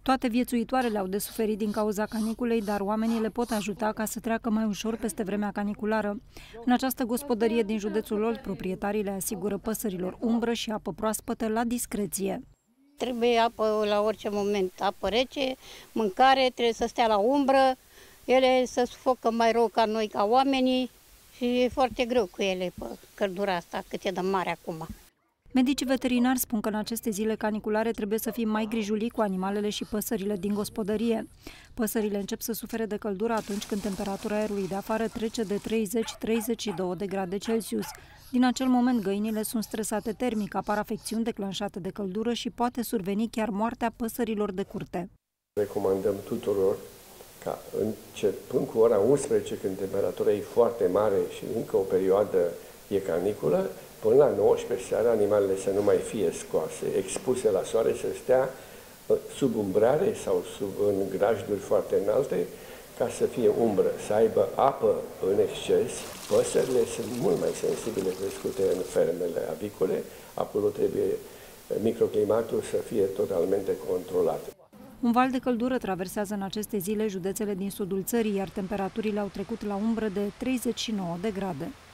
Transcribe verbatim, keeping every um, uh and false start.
Toate viețuitoarele au de suferit din cauza caniculei, dar oamenii le pot ajuta ca să treacă mai ușor peste vremea caniculară. În această gospodărie din județul Olt, proprietarii le asigură păsărilor umbră și apă proaspătă la discreție. Trebuie apă la orice moment, apă rece, mâncare, trebuie să stea la umbră, ele se sufocă mai rău ca noi, ca oamenii, și e foarte greu cu ele pe căldura asta, cât e de mare acum. Medicii veterinari spun că în aceste zile caniculare trebuie să fim mai grijuli cu animalele și păsările din gospodărie. Păsările încep să sufere de căldură atunci când temperatura aerului de afară trece de treizeci - treizeci și doi de grade Celsius. Din acel moment, găinile sunt stresate termic, apar afecțiuni declanșate de căldură și poate surveni chiar moartea păsărilor de curte. Recomandăm tuturor ca începând cu ora unsprezece, când temperatura e foarte mare și încă o perioadă e caniculă, până la nouăsprezece seara animalele să nu mai fie scoase, expuse la soare, să stea sub umbrare sau sub, în grajduri foarte înalte, ca să fie umbră, să aibă apă în exces. Păsările sunt mult mai sensibile crescute în fermele avicole, acolo trebuie microclimatul să fie totalmente controlat. Un val de căldură traversează în aceste zile județele din sudul țării, iar temperaturile au trecut la umbră de treizeci și nouă de grade.